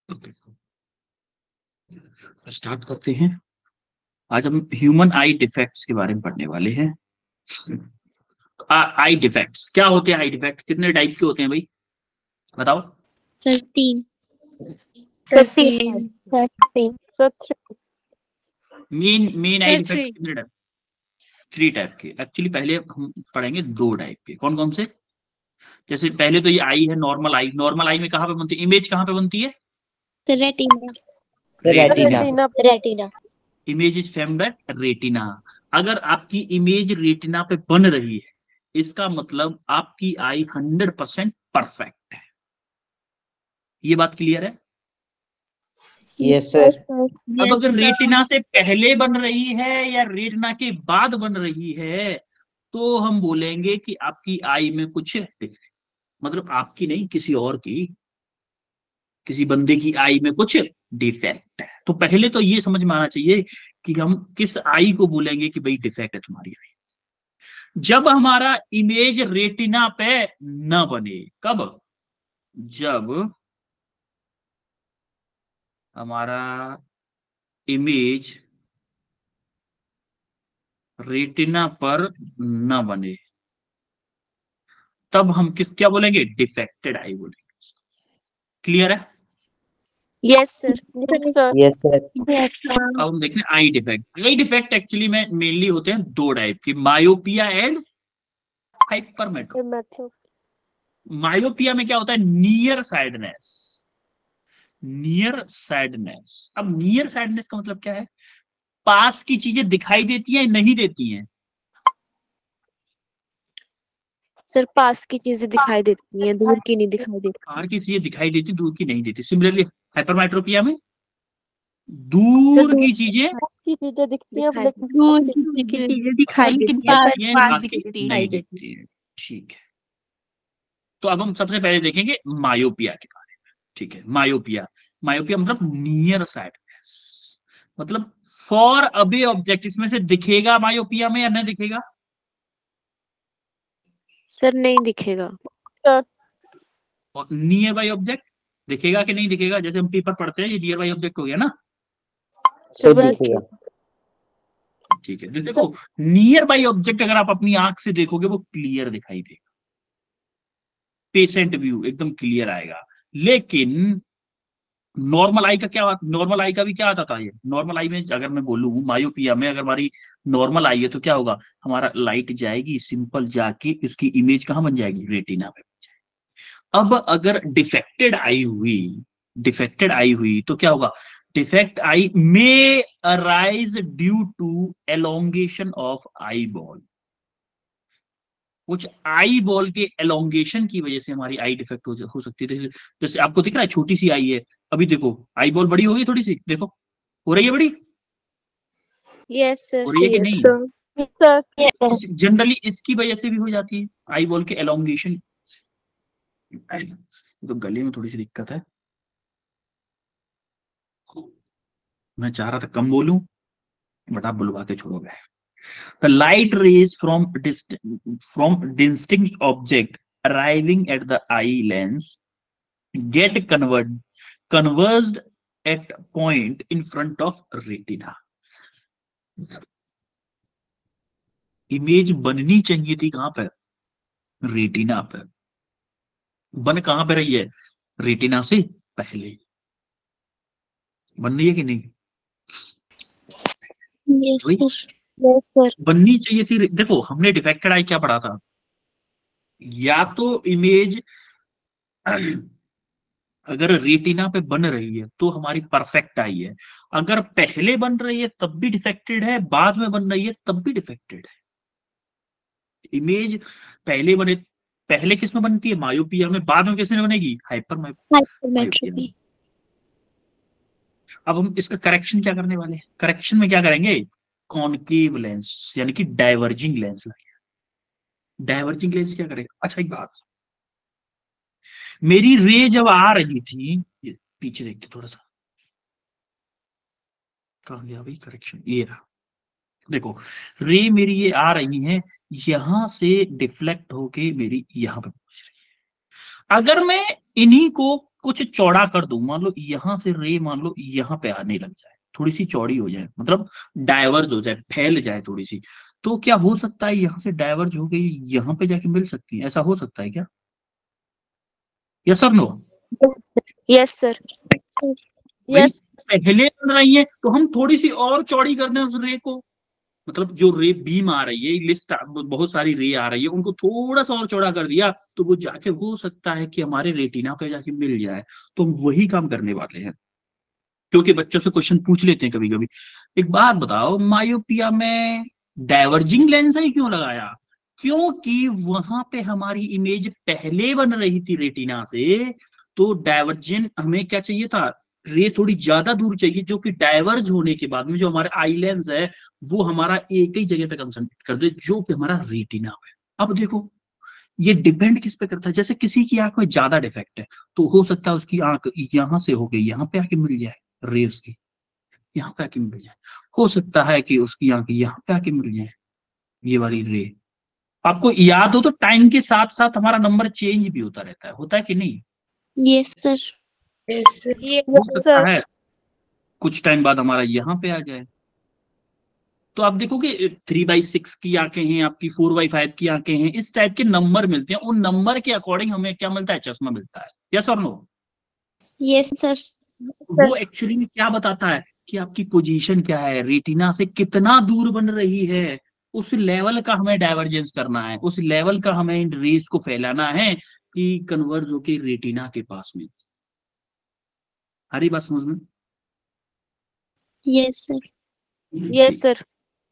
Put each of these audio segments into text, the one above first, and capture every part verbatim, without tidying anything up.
Start करते हैं। आज हम ह्यूमन आई डिफेक्ट्स के बारे में पढ़ने वाले हैं। आई डिफेक्ट्स क्या होते हैं? आई डिफेक्ट कितने टाइप के होते हैं भाई, बताओ। सर तीन main main eye sir defect three कितने टाइप? थ्री टाइप के। एक्चुअली पहले हम पढ़ेंगे दो टाइप के। कौन कौन से? जैसे पहले तो ये आई है, नॉर्मल आई। नॉर्मल आई में कहाँ पे बनती है इमेज? कहाँ पे बनती है? Retina retina. Retina image is formed at retina. अगर आपकी इमेज रेटिना पे बन रही है, इसका मतलब आपकी आई हंड्रेड परसेंट परफेक्ट है। ये बात क्लियर है? Yes sir. अब अगर रेटिना से पहले बन रही है या रेटिना के बाद बन रही है, तो हम बोलेंगे कि आपकी आई में कुछ डिफेक्ट, मतलब आपकी नहीं, किसी और की, किसी बंदे की आई में कुछ डिफेक्ट है। तो पहले तो ये समझ में आना चाहिए कि हम किस आई को बोलेंगे कि भाई डिफेक्ट है तुम्हारी आई। जब हमारा इमेज रेटिना पे न बने। कब? जब हमारा इमेज रेटिना पर न बने, तब हम किस क्या बोलेंगे? डिफेक्टेड आई बोलेंगे। क्लियर है? Yes sir yes sir. अब हम देखें eye defect. Eye defect actually में मेनली होते हैं दो टाइप की, मायोपिया एंड हाइपरमेट्रोपी। मायोपिया में क्या होता है? Near sightedness. Near sightedness. अब नियर साइडनेस का मतलब क्या है? पास की चीजें दिखाई देती हैं, नहीं देती हैं? सर पास की चीजें दिखाई देती हैं, दूर की नहीं दिखाई देती। बाहर की चीजें दिखाई देती, दूर की नहीं देती। सिमिलरली हाइपरमेट्रोपिया में सर दूर दूर की चीजें की चीजें दिखती हैं, दिखाई लेकिन दूर की की चीजें दिखाई लेकिन देती हैं, पास पास की दिखती नहीं है। दिखती है। ठीक है, तो अब हम सबसे पहले देखेंगे मायोपिया के बारे में। ठीक है, मायोपिया। मायोपिया मतलब नियर साइडनेस, मतलब फॉर अवे ऑब्जेक्ट। इसमें से दिखेगा मायोपिया में या नहीं दिखेगा? सर नहीं दिखेगा। और नियर बाई ऑब्जेक्ट दिखेगा कि नहीं दिखेगा? जैसे हम पेपर पढ़ते हैं, ये नियर बाई ऑब्जेक्ट हो गया ना। सर तो दिखेगा। ठीक है, देखो नियर बाई ऑब्जेक्ट अगर आप अपनी आंख से देखोगे वो क्लियर दिखाई देगा, पेशेंट व्यू एकदम क्लियर आएगा। लेकिन नॉर्मल आई का क्या? नॉर्मल आई का भी क्या आता था? ये नॉर्मल आई में अगर मैं बोलूं, मायोपिया में अगर हमारी नॉर्मल आई है तो क्या होगा? हमारा लाइट जाएगी, सिंपल जाके उसकी इमेज कहां बन जाएगी? रेटिना पे बन जाएगी। अब अगर डिफेक्टेड आई हुई, डिफेक्टेड आई हुई तो क्या होगा? Defect eye may arise due to elongation of I ball. कुछ आई बॉल के एलोंगेशन की वजह से हमारी आई डिफेक्ट हो, हो सकती है। जैसे आपको दिख रहा है छोटी सी आई है, अभी देखो आई बॉल बड़ी हो गई थोड़ी सी, देखो हो रही है बड़ी, यस सर हो रही है कि नहीं? जनरली इसकी वजह से भी हो जाती है, आई बॉल के एलोंगेशन। तो गले में थोड़ी सी दिक्कत है, मैं चाह रहा था कम बोलूं, बट आप बुलवा के छोड़ोगे। The light rays from dist from distinct object arriving at the eye lens get convert converged at point in front of retina. Image बननी चाहिए थी कहां पर? रेटिना पर। बन कहां पर रही है? रेटिना से पहले। बन रही है कि नहीं? यस सर यस सर बननी चाहिए थी। देखो हमने डिफेक्टेड आई क्या पढ़ा था? या तो इमेज अगर रेटिना पे बन रही है तो हमारी परफेक्ट आई है, अगर पहले बन रही है तब भी डिफेक्टेड है, बाद में बन रही है तब भी डिफेक्टेड है। इमेज पहले बने, पहले किस में बनती है? मायोपिया में। बाद में किस में बनेगी? हाइपर मायोपिया में। अब हम इसका करेक्शन क्या करने वाले हैं? करेक्शन में क्या करेंगे? कॉनकेव लेंस यानी कि डाइवर्जिंग लेंस लगेगा। डाइवर्जिंग लेंस क्या करेगा? अच्छा एक बात, मेरी रे जब आ रही थी, पीछे देखते थोड़ा सा, कहां गया भाई करेक्शन? ये रहा, देखो रे मेरी ये आ रही है, यहां से डिफ्लेक्ट होके मेरी यहां पे पहुंच रही है। अगर मैं इन्हीं को कुछ चौड़ा कर दूं, मान लो यहां से रे मान लो यहां पे आने लग जाए, थोड़ी सी चौड़ी हो जाए, मतलब डायवर्ज हो जाए, फैल जाए थोड़ी सी, तो क्या हो सकता है यहाँ से डायवर्ज हो गई यहाँ पे जाके मिल सकती है, ऐसा हो सकता है क्या? यस और नो? Yes sir. भाई पहले बन रही है तो हम थोड़ी सी और चौड़ी कर दें उस रे को, मतलब जो रे बीम आ रही है, लिस्ट बहुत सारी रे आ रही है, उनको थोड़ा सा और चौड़ा कर दिया तो वो जाके हो सकता है कि हमारे रेटिना पे जाके मिल जाए। तो हम वही काम करने वाले हैं, क्योंकि बच्चों से क्वेश्चन पूछ लेते हैं कभी कभी। एक बात बताओ, मायोपिया में डाइवर्जिंग लेंस ही क्यों लगाया? क्योंकि वहां पे हमारी इमेज पहले बन रही थी रेटिना से, तो डाइवर्जन हमें क्या चाहिए था, रे थोड़ी ज्यादा दूर चाहिए, जो कि डाइवर्ज होने के बाद में जो हमारा आई लेंस है वो हमारा एक ही जगह पे कंसंट्रेट कर दे, जो कि हमारा रेटिना है। अब देखो ये डिपेंड किस पे करता है, जैसे किसी की आंख में ज्यादा डिफेक्ट है तो हो सकता है उसकी आंख यहां से हो गई यहाँ पे आके मिल जाए, रे उसकी यहाँ पे आके मिल जाए, हो सकता है कि उसकी आंख यहाँ पे आके मिल जाए, ये वाली रे। आपको याद हो तो टाइम के साथ साथ हमारा नंबर चेंज भी होता रहता है, होता है कि नहीं? Yes sir. हो सकता है कुछ टाइम बाद हमारा यहाँ पे आ जाए। तो आप देखोगे थ्री बाई सिक्स की आंखें हैं आपकी, फोर बाई फाइव की आंखें हैं, इस टाइप के नंबर मिलते हैं, उन नंबर के अकॉर्डिंग हमें क्या मिलता है, चश्मा मिलता है। यस और नो? Yes sir. वो एक्चुअली में क्या बताता है कि आपकी पोजीशन क्या है, रेटिना से कितना दूर बन रही है, उस लेवल का हमें डाइवर्जेंस करना है, उस लेवल का हमें इन रेस को फैलाना है कि कन्वर्ज होके रेटिना के पास में। हरी बात समझ में? Yes sir. Yes sir.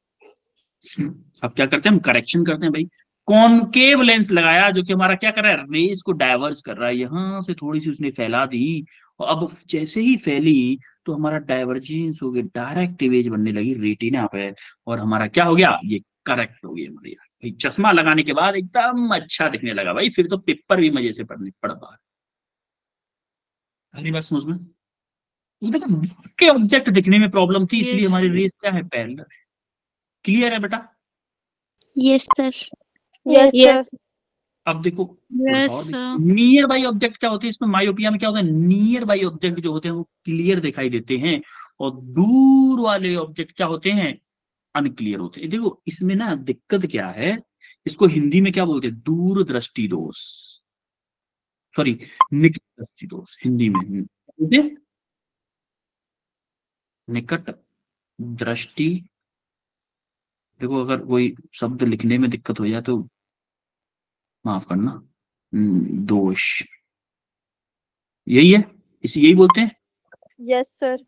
अब क्या करते हैं, हम करेक्शन करते हैं भाई। कॉनकेव लेंस लगाया जो कि हमारा क्या कर रहा है, रेस को डाइवर्ज कर रहा है, यहां से थोड़ी सी उसने फैला दी, और अब जैसे ही फैली तो हमारा डाइवर्जेंस हो गया, डायरेक्ट इमेज बनने लगी रेटिना पे, और हमारा क्या हो गया, ये करेक्ट हो गया हमारी भाई। चश्मा लगाने के बाद एकदम अच्छा दिखने लगा भाई, फिर तो पेपर भी मजे से पढ़ने पढ़ पा रहे। बात समझ में? के ऑब्जेक्ट दिखने में प्रॉब्लम थी, इसलिए Yes. हमारी रेस क्या है, पैरेलल। क्लियर है बेटा? Yes sir. Yes yes. अब देखो थोड़ा सा और यस देखो, नियर बाई ऑब्जेक्ट क्या होते हैं इसमें, मायोपिया में क्या होता है, नियर बाई ऑब्जेक्ट जो होते हैं वो क्लियर दिखाई देते हैं, और दूर वाले ऑब्जेक्ट क्या होते हैं, अनक्लियर होते हैं। देखो इसमें ना दिक्कत क्या है, इसको हिंदी में क्या बोलते हैं, दूर दृष्टि दोष, सॉरी निकट दृष्टि दोष, हिंदी में बोलते हैं निकट दृष्टि। देखो अगर कोई शब्द लिखने में दिक्कत हो जाए तो माफ करना, हम्म, दोष, यही है, इसी यही बोलते हैं। Yes sir.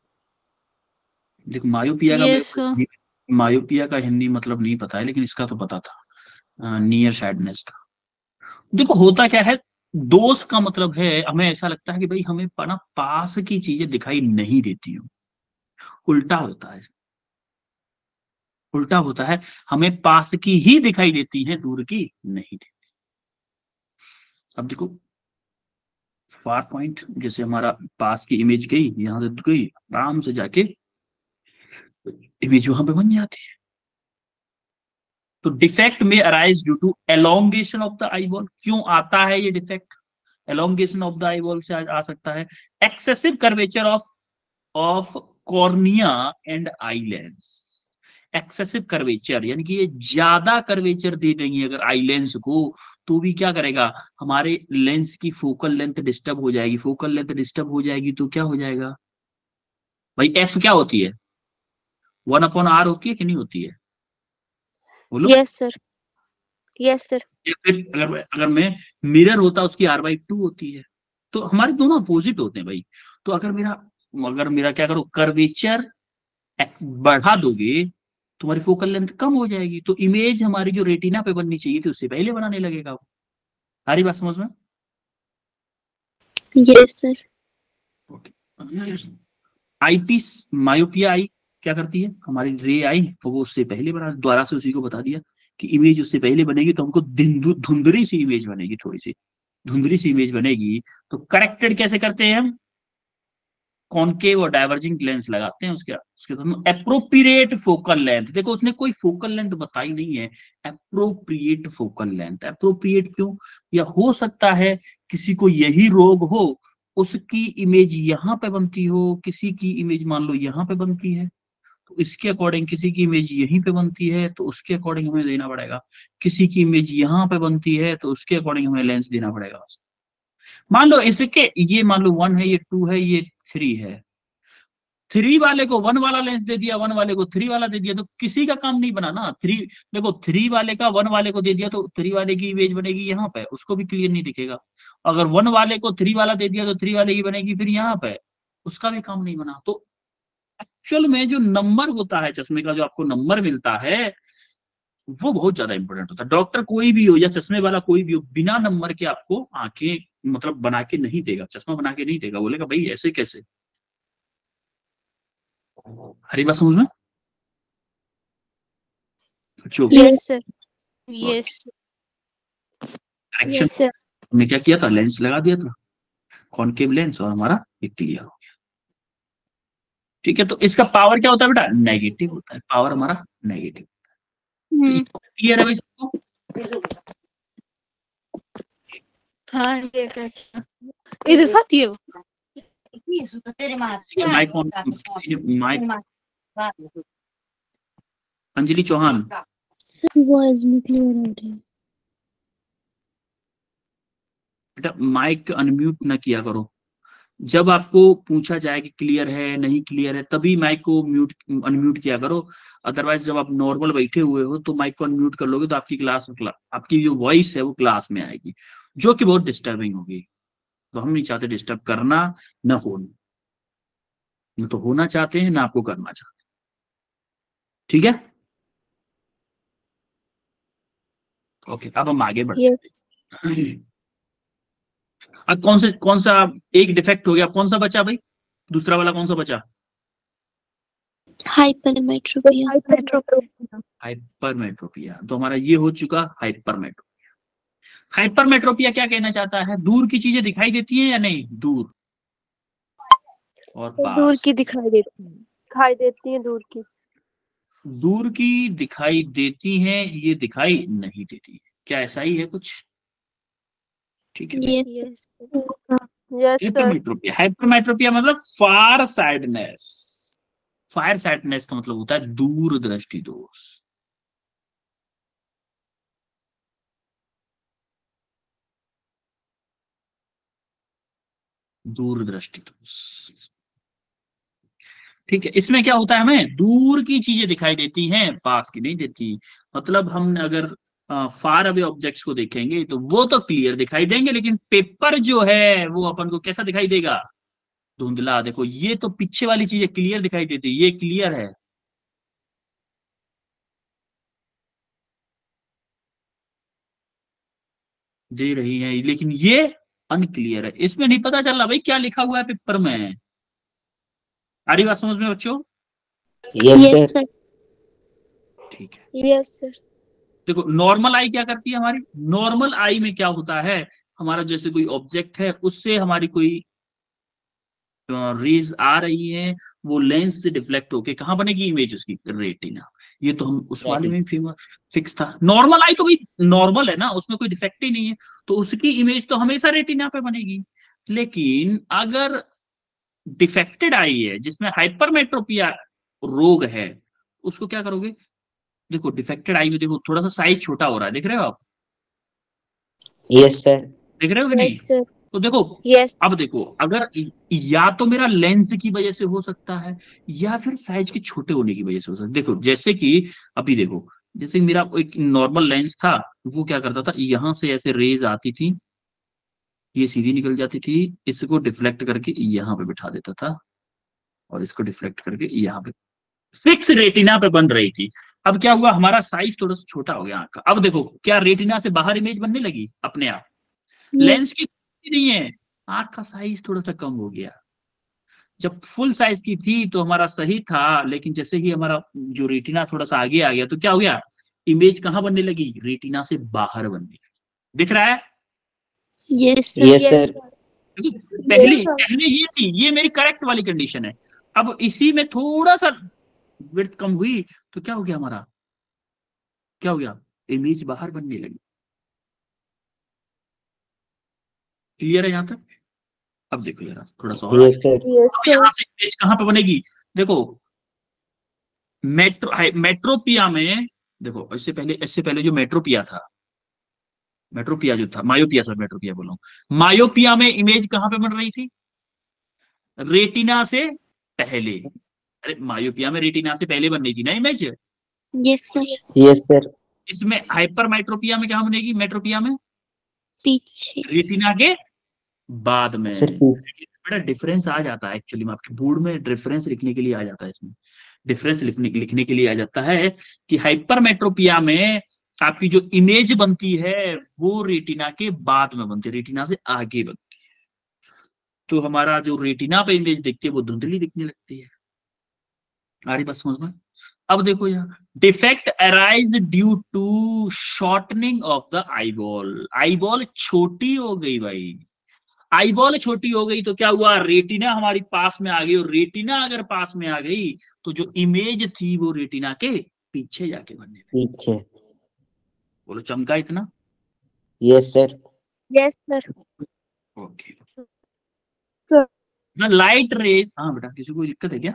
देखो मायोपिया का Yes, मेरे को मायोपिया का हिंदी मतलब नहीं पता है, लेकिन इसका तो पता था, नियर साइडनेस का। देखो होता क्या है, दोष का मतलब है हमें ऐसा लगता है कि भाई हमें ना पास की चीजें दिखाई नहीं देती हो, उल्टा होता है, उल्टा होता है, हमें पास की ही दिखाई देती है, दूर की नहीं देती। अब देखो फार पॉइंट, जैसे हमारा पास की इमेज गई यहां से गई, आराम से जाके इमेज वहां पे बन जाती है। तो डिफेक्ट में arise due to elongation of the eye ball. क्यों आता है ये defect, elongation of the eye ball से आ, आ सकता है, excessive curvature of of cornea and eye lens. Excessive curvature यानी कि ये ज्यादा कर्वेचर दे देंगे अगर आई लेंस को, तो भी क्या करेगा, हमारे लेंस की फोकल लेंथ डिस्टर्ब हो जाएगी, फोकल लेंथ डिस्टर्ब हो जाएगी तो क्या हो जाएगा भाई, एफ क्या होती है, वन अपॉन आर होती है कि नहीं होती है, बोलो। Yes sir. Yes sir. या फिर अगर अगर मैं मिरर होता उसकी आर बाई टू होती है, तो हमारे दोनों अपोजिट होते हैं भाई। तो अगर मेरा अगर मेरा क्या करो, कर्वेचर बढ़ा दोगे तो हमारी फोकल लेंथ कम हो जाएगी, तो इमेज हमारी जो रेटिना पे बननी चाहिए थी उससे पहले बनाने लगेगा वो। सारी बात समझ में? Yes sir. Eye piece myopia eye क्या करती है, हमारी रे आई तो वो उससे पहले बना, द्वारा से उसी को बता दिया कि इमेज उससे पहले बनेगी तो हमको धुंधली सी इमेज बनेगी, थोड़ी सी धुंधली सी इमेज बनेगी। तो करेक्टेड कैसे करते हैं हम, कॉनकेव और डाइवर्जिंग लेंस लगाते हैं उसके उसके बाद एप्रोप्रिएट फोकल लेंथ। देखो उसने कोई फोकल लेंथ बताई नहीं है, एप्रोप्रिएट फोकल लेंथ। एप्रोप्रिएट क्यों, या हो सकता है किसी को यही रोग हो उसकी इमेज यहाँ पे बनती हो, किसी की इमेज मान लो यहाँ पे बनती है, तो इसके अकॉर्डिंग किसी की इमेज यहीं पे बनती है, तो उसके अकॉर्डिंग हमें देना पड़ेगा। किसी की इमेज यहाँ पे बनती है, तो उसके अकॉर्डिंग हमें लेंस देना पड़ेगा। मान लो इसके, ये मान लो वन है, ये टू है, ये थ्री है, थ्री वाले को वन वाला लेंस दे दिया, वन वाले को थ्री वाला दे दिया, तो किसी का काम नहीं बना ना। थ्री, देखो थ्री वाले का वन वाले को दे दिया तो थ्री वाले की इमेज बनेगी यहाँ पे, उसको भी क्लियर नहीं दिखेगा। अगर वन वाले को थ्री वाला दे दिया तो थ्री वाले की बनेगी फिर यहाँ पे, उसका भी काम नहीं बना। तो एक्चुअल में जो नंबर होता है चश्मे का, जो आपको नंबर मिलता है, वो बहुत ज्यादा इंपॉर्टेंट होता है। डॉक्टर कोई भी हो या चश्मे वाला कोई भी हो, बिना नंबर के आपको आंखें मतलब बना के नहीं देगा, चश्मा बना के नहीं देगा, बोलेगा भाई ऐसे कैसे। हरी बात समझ में? अच्छा, yes sir, yes correction Yes, sir. हमने क्या किया था, लेंस लगा दिया था, कॉनकेव लेंस, और हमारा ये क्लियर हो गया। ठीक है, तो इसका पावर क्या होता है बेटा, नेगेटिव होता है, पावर हमारा नेगेटिव। हम्म क्लियर है भाई सबको? हाँ ये क्या इधर साथ ये mic on, mic, Anjali Chauhan, voice में क्लियर हो रही है। बेटा माइक अनम्यूट ना किया करो। जब आपको पूछा जाए कि क्लियर है नहीं क्लियर है, तभी माइक को म्यूट अनम्यूट किया करो। अदरवाइज जब आप नॉर्मल बैठे हुए हो तो माइक को अनम्यूट कर लोगे तो आपकी क्लास आपकी जो वॉइस है वो क्लास में आएगी, जो कि बहुत डिस्टर्बिंग होगी। तो हम नहीं चाहते डिस्टर्ब करना, न होना, न तो होना चाहते हैं ना आपको करना चाहते। ठीक है, ओके, अब हम आगे बढ़ते यस हैं। अब कौन से कौन सा एक डिफेक्ट हो गया, कौन सा बचा भाई, दूसरा वाला कौन सा बचा? Hypermetropia hypermetropia. तो हमारा ये हो चुका हाइपरमेट्रोपिया। हाइपरमेट्रोपिया क्या कहना चाहता है, दूर की चीजें दिखाई देती हैं या नहीं, दूर और दूर पास। की दिखाई देती है। दिखाई देती है दूर की। दूर की दिखाई देती हैं, ये दिखाई नहीं देती, क्या ऐसा ही है कुछ? ठीक है, yes yes Yes, sir. Hypermetropia, hypermetropia मतलब फार साइडनेस। फार साइडनेस का मतलब होता है दूर दृष्टि दोष। दूरदृष्टि दोष, ठीक है। इसमें क्या होता है, हमें दूर की चीजें दिखाई देती हैं, पास की नहीं देती। मतलब हम अगर फार अवे ऑब्जेक्ट्स को देखेंगे तो वो तो क्लियर दिखाई देंगे, लेकिन पेपर जो है वो अपन को कैसा दिखाई देगा, धुंधला। देखो ये तो पीछे वाली चीजें क्लियर दिखाई देती, ये क्लियर है, दे रही है, लेकिन ये अनक्लियर है। इसमें नहीं पता चल रहा भाई क्या लिखा हुआ है पेपर में। आ रही बात समझ में बच्चों? Yes sir. ठीक है, यस सर देखो नॉर्मल आई क्या करती है हमारी, नॉर्मल आई में क्या होता है, हमारा जैसे कोई ऑब्जेक्ट है उससे हमारी कोई रेज आ रही है, वो लेंस से डिफ्लेक्ट होके कहाँ बनेगी इमेज, उसकी रेटिना। ये तो हम उस वाले में फेमस फिक्स था। नॉर्मल आई तो भाई नॉर्मल है ना, उसमें कोई डिफेक्ट ही नहीं है, तो उसकी इमेज तो हमेशा रेटिना पे बनेगी। लेकिन अगर डिफेक्टेड आई है जिसमें हाइपरमेट्रोपिया रोग है, उसको क्या करोगे, देखो डिफेक्टेड आई में देखो थोड़ा सा साइज छोटा हो रहा है, देख रहे हो आप, यस सर। देख रहे हो कि नहीं? यस सर तो देखो, यस अब देखो अगर या तो मेरा लेंस की वजह से हो सकता है, या फिर साइज के छोटे होने की वजह से हो सकता है। देखो जैसे कि अभी देखो, जैसे मेरा एक नॉर्मल लेंस था, वो क्या करता था, यहां से ऐसे रेज आती थी, ये सीधी निकल जाती थी, इसको डिफ्लेक्ट करके यहाँ पे बिठा देता था, और इसको डिफ्लेक्ट करके यहाँ पे फिक्स रेटिना पे बन रही थी। अब क्या हुआ, हमारा साइज थोड़ा सा छोटा हो गया आंख का। अब देखो क्या रेटिना से बाहर इमेज बनने लगी अपने आप, लेंस की नहीं है, आंख का साइज थोड़ा सा कम हो गया। जब फुल साइज की थी तो हमारा सही था, लेकिन जैसे ही हमारा जो रेटिना थोड़ा सा आगे आ गया तो क्या हो गया, इमेज कहां बनने लगी, रेटिना से बाहर बनने लगी। दिख रहा है? Yes yes sir. पहली पहले ये थी, ये मेरी करेक्ट वाली कंडीशन है। अब इसी में थोड़ा सा विड्थ कम हुई तो क्या हो गया, हमारा क्या हो गया, इमेज बाहर बनने लगी। क्लियर है यहां तक? अब देखो जरा थोड़ा सा और, यस सर, यस अब सर, यहाँ से इमेज कहाँ पे बनेगी, देखो मेट्रो मेट्रोपिया में, देखो इससे पहले इससे पहले जो मेट्रोपिया था, मेट्रोपिया जो था, मायोपिया सर, मेट्रोपिया बोला हूं, मायोपिया में इमेज कहाँ पे बन रही थी, रेटिना से पहले। अरे मायोपिया में रेटिना से पहले बन रही थी ना image, yes sir, yes sir, इसमें हाइपर मेट्रोपिया में कहाँ बनेगी, मेट्रोपिया में पीछे। रेटिना के बाद में। सर पीछे, बड़ा डिफरेंस आ जाता है एक्चुअली में, आपके बोर्ड में डिफरेंस लिखने के लिए आ जाता है, इसमें डिफरेंस लिखने लिखने के लिए आ जाता है कि हाइपर मेट्रोपिया में आपकी जो इमेज बनती है वो रेटिना के बाद में बनती है, रेटिना से आगे बनती है। तो हमारा जो रेटिना पे इमेज दिखती है वो धुंधली दिखने लगती है। आ रही बात समझ में? अब देखो यहाँ, defect arise due to shortening of the eyeball. Eyeball छोटी हो गई भाई, आईबॉल छोटी हो गई तो क्या हुआ, रेटिना हमारी पास में आ गई, और रेटिना अगर पास में आ गई तो जो इमेज थी वो रेटिना के पीछे जाके बनने लगी। पीछे, बोलो चमका इतना? Yes sir, yes sir, okay. Sir, ना लाइट रेज, हाँ बेटा किसी को दिक्कत है क्या?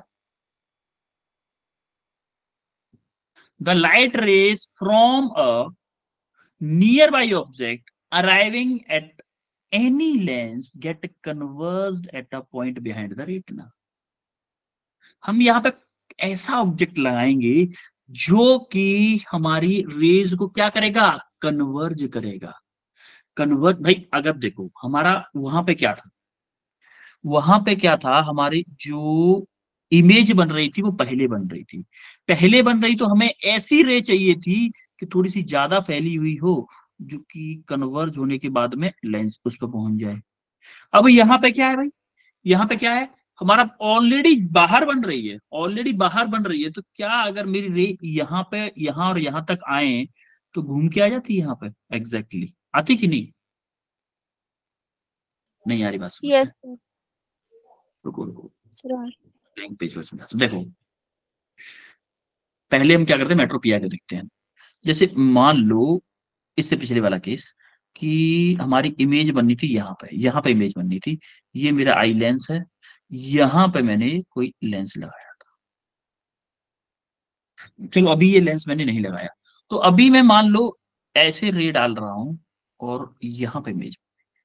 The light rays from a nearby object arriving at any lens get converged at a point behind the retina. हम यहाँ पे ऐसा ऑब्जेक्ट लगाएंगे जो कि हमारी रेज को क्या करेगा, कन्वर्ज करेगा। कन्वर्ट भाई, अगर देखो हमारा वहां पे क्या था, वहां पे क्या था, हमारी जो इमेज बन रही थी वो पहले बन रही थी, पहले बन रही तो हमें ऐसी रे चाहिए थी कि थोड़ी सी ज्यादा फैली हुई हो, जो कि कन्वर्ज होने के बाद में लेंस उस पर पहुंच जाए। अब यहाँ पे क्या है भाई, यहाँ पे क्या है, हमारा ऑलरेडी बाहर बन रही है, ऑलरेडी बाहर बन रही है, तो क्या अगर मेरी रे यहाँ पे यहाँ और यहाँ तक आए तो घूम के आ जाती है यहाँ पे एग्जैक्टली exactly. आती कि नहीं? नहीं आ रही बात समझ यस में? सर, रुको रुको, सर, ब्लैंक पेज पर समझा। देखो पहले हम क्या करते हैं, मेट्रोपिया के देखते हैं। जैसे मान लो इससे पिछले वाला केस कि हमारी इमेज बननी थी यहाँ पे, यहाँ पे इमेज बननी थी, ये मेरा आई लेंस है, यहाँ पे मैंने कोई लेंस लगाया था, चलो अभी ये लेंस मैंने नहीं लगाया, तो अभी मैं मान लो ऐसे रे डाल रहा हूं और यहाँ पे इमेज,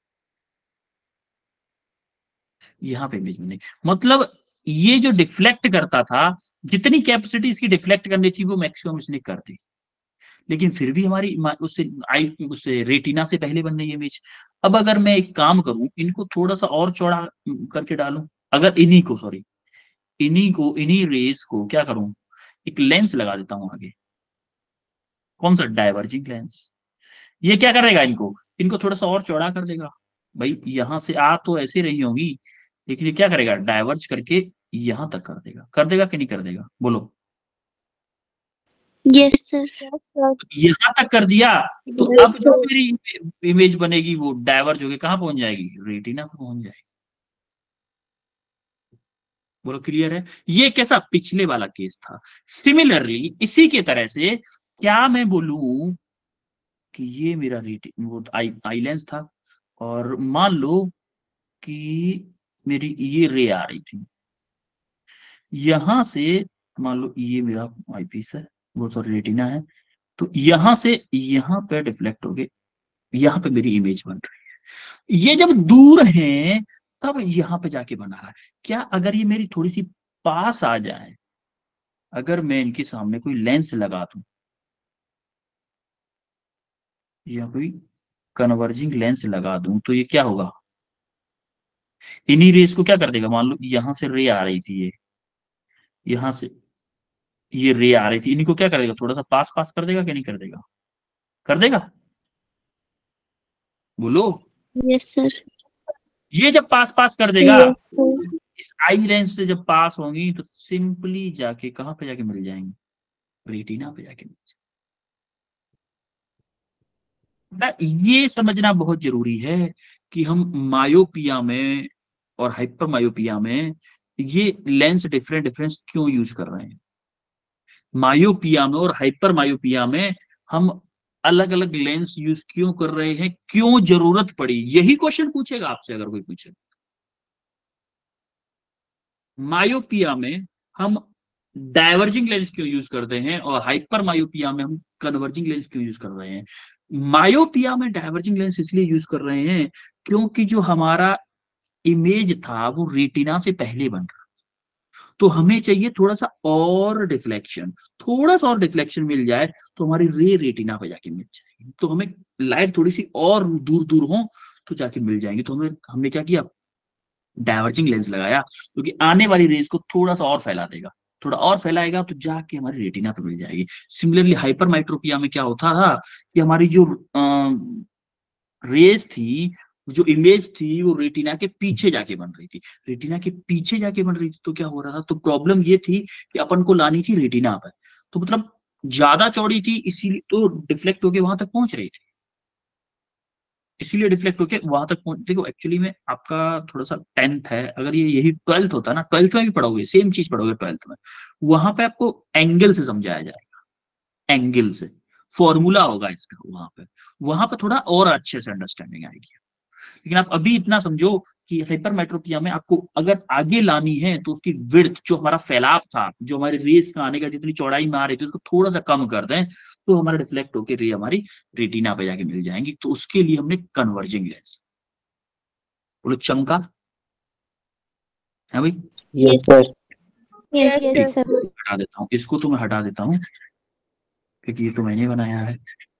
यहाँ पे इमेज बनी, मतलब ये जो डिफ्लेक्ट करता था, जितनी कैपेसिटी इसकी डिफ्लेक्ट करनी थी वो मैक्सिमम इसने कर दी, लेकिन फिर भी हमारी मा- उससे आई उससे रेटिना से पहले बन रही है इमेज। अब अगर मैं एक काम करूं, इनको थोड़ा सा और चौड़ा करके डालूं, अगर इन्हीं को सॉरी इन्हीं को इन्हीं रेस को क्या करूं, एक लेंस लगा देता हूं आगे, कौन सा, डाइवर्जिंग लेंस। ये क्या करेगा, इनको इनको थोड़ा सा और चौड़ा कर देगा। भाई यहां से आ तो ऐसे रही होंगी, लेकिन ये क्या करेगा, डाइवर्ज करके यहां तक कर देगा, कर देगा कि नहीं कर देगा, बोलो? यस सर, यस सर, यहां तक कर दिया, तो यस अब जो सर, मेरी इमेज बनेगी वो डाइवर्ज होके कहां पहुंच जाएगी, रेटिना पे पहुंच जाएगी। बोलो क्लियर है? ये कैसा, पिछले वाला केस था। सिमिलरली इसी के तरह से क्या मैं बोलूं कि ये मेरा रेटि वो आई आई लेंस था, और मान लो कि मेरी ये रे आ रही थी यहां से, मान लो ये मेरा आई पीस है, वो सॉरी रेटिना है, तो यहां से यहां पे डिफ्लेक्ट हो गए, यहां पे मेरी इमेज बन रही है। ये जब दूर हैं तब यहां पे जाके बना रहा है। क्या अगर ये मेरी थोड़ी सी पास आ जाए, अगर मैं इनके सामने कोई लेंस लगा दूं या कोई कन्वर्जिंग लेंस लगा दूं, तो ये क्या होगा, इन्हीं रेस को क्या कर देगा, मान लो यहां से रे आ रही थी, ये यहां से ये रे आ रही थी, इन्हीं को क्या कर देगा, थोड़ा सा पास पास कर देगा कि नहीं कर देगा, कर देगा, बोलो? यस सर, ये जब पास पास कर देगा, यस सर, इस आई लेंस से जब पास होंगी तो सिंपली जाके कहां पे जाके मिल जाएंगी, रेटिना पे जाके मिल जाएंगी। ये समझना बहुत जरूरी है कि हम मायोपिया में और हाइपर मायोपिया में ये लेंस डिफरेंट डिफरेंस क्यों यूज कर रहे हैं। मायोपिया में और हाइपर मायोपिया में हम अलग अलग लेंस यूज क्यों कर रहे हैं, क्यों जरूरत पड़ी, यही क्वेश्चन पूछेगा आपसे अगर कोई पूछे। मायोपिया में हम डाइवर्जिंग लेंस क्यों यूज करते हैं और हाइपर मायोपिया में हम कन्वर्जिंग लेंस क्यों यूज कर रहे हैं? मायोपिया में डाइवर्जिंग लेंस इसलिए यूज कर रहे हैं क्योंकि जो हमारा इमेज था वो रेटिना से पहले बन रहा, तो हमें चाहिए थोड़ा सा और डिफ्लेक्शन, थोड़ा सा और डिफ्लेक्शन मिल जाए तो हमारी रे रेटिना पे जाके मिल जाएगी, तो हमें लाइट थोड़ी सी और दूर दूर हो तो जाके मिल जाएंगी। तो हमें हमने क्या किया, डाइवर्जिंग लेंस लगाया, क्योंकि आने वाली रेज को थोड़ा सा और फैला देगा, थोड़ा और फैलाएगा तो जाके हमारी रेटिना पे मिल जाएगी। सिमिलरली हाइपरमेट्रोपिया में क्या होता था कि हमारी जो रेज थी, जो इमेज थी वो रेटिना के पीछे जाके बन रही थी, रेटिना के पीछे जाके बन रही थी, तो क्या हो रहा था, तो प्रॉब्लम ये थी कि अपन को लानी थी रेटिना पर, तो मतलब ज्यादा चौड़ी थी इसीलिए तो डिफ्लेक्ट होके वहां तक पहुंच रही थी, इसीलिए डिफ्लेक्ट होके वहां तक पहुंच। देखो एक्चुअली में आपका थोड़ा सा टेंथ है, अगर ये यही ट्वेल्थ होता ना, ट्वेल्थ में भी पढ़ोगे सेम चीज पढ़ोगे ट्वेल्थ में, वहां पे आपको एंगल से समझाया जाएगा, एंगल से फॉर्मूला होगा इसका वहां पे, वहां पे थोड़ा और अच्छे से अंडरस्टैंडिंग आएगी। लेकिन आप अभी इतना समझो कि हाइपरमेट्रोपिया में आपको अगर आगे लानी है तो उसकी विड्थ, जो हमारा फैलाव था, जो हमारे रेस का आने का जितनी चौड़ाई में आ रही थी उसको थोड़ा सा कम कर दें तो हमारा रिफ्लेक्ट होकर रे हमारी रेटिना पे जाके मिल जाएंगी, तो उसके लिए हमने कन्वर्जिंग लेंस। बोलो चमका है भाई? Yes sir. Yes Yes, sir. sir. हटा देता हूँ इसको, तो मैं हटा देता हूँ क्योंकि ये तो मैंने बनाया है।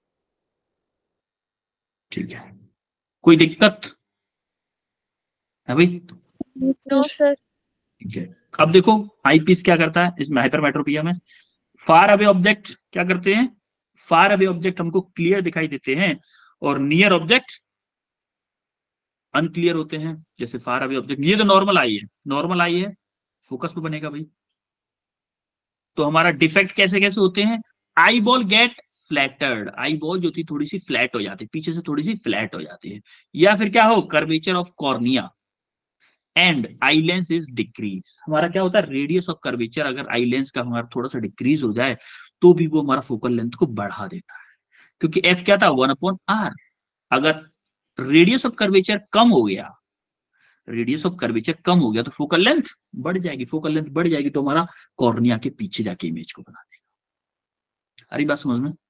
ठीक है, कोई दिक्कत है भाई? No sir. ठीक है, अब देखो आई पीस क्या करता है इसमें हाइपरमेट्रोपिया में, फार अवे ऑब्जेक्ट क्या करते हैं, फार अवे ऑब्जेक्ट हमको क्लियर दिखाई देते हैं और नियर ऑब्जेक्ट अनक्लियर होते हैं। जैसे फार अवे ऑब्जेक्ट, ये तो नॉर्मल आई है, नॉर्मल आई है, फोकस पे बनेगा भाई, तो हमारा डिफेक्ट कैसे कैसे होते हैं, eye ball get flattened, eye ball जो थी थोड़ी सी फ्लैट हो जाती है, पीछे से थोड़ी सी फ्लैट हो जाती है, या फिर क्या हो, curvature of cornea and eye lens is decrease, हमारा क्या होता है, रेडियस ऑफ कर्वेचर अगर आई लेंस का हमारा थोड़ा सा डिक्रीज हो जाए तो भी वो हमारा फोकल लेंथ को बढ़ा देता है, क्योंकि एफ क्या था, वन अपॉन आर। अगर रेडियस ऑफ कर्वेचर कम हो गया, रेडियस ऑफ कर्वेचर कम हो गया तो फोकल लेंथ बढ़ जाएगी, फोकल लेंथ बढ़ जाएगी तो हमारा कॉर्निया के पीछे जाके इमेज को बना देगा। हरी बात समझ में?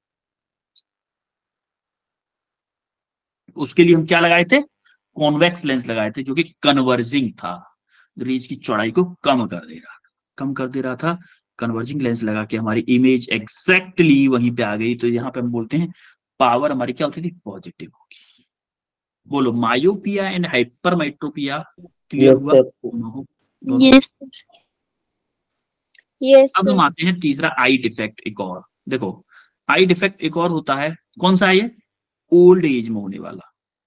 उसके लिए हम क्या लगाए थे, कॉन्वेक्स लेंस लगाए थे जो कि कन्वर्जिंग था, रेज की चौड़ाई को कम कर दे रहा था, कम कर दे रहा था। कन्वर्जिंग लेंस लगा के हमारी इमेज एग्जैक्टली वहीं पे आ गई, तो यहाँ पे हम बोलते हैं पावर हमारी क्या होती थी, पॉजिटिव होगी। बोलो myopia and hypermetropia clear yes हुआ सर। दोनों दोनों? यस यस अब हम सर। आते हैं तीसरा आई डिफेक्ट, एक और देखो आई डिफेक्ट एक और होता है, कौन सा है ये, ओल्ड एज में होने वाला